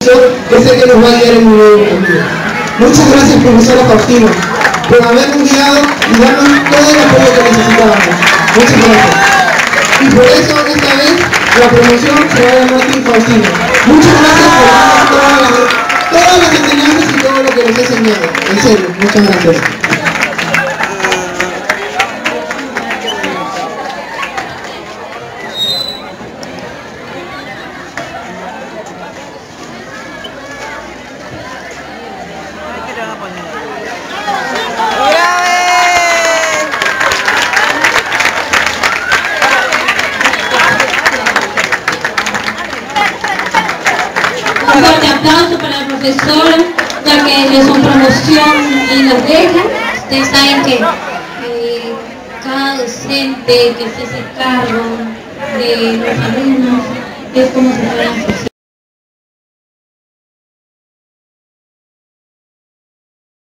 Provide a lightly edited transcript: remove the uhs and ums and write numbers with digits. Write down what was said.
es el que nos va a guiar en un nuevo camino. Muchas gracias, profesora Faustino, por habernos guiado y darnos todo el apoyo que necesitábamos. Muchas gracias. Y por eso esta vez la promoción se va a llamar Team Faustino. Muchas gracias por darnos todas las enseñanzas y todo lo que nos ha enseñado. En serio, muchas gracias. Un fuerte aplauso para la profesora, ya que es una promoción y nos deja. Ustedes saben que cada docente que se hace cargo de los alumnos es como si fueran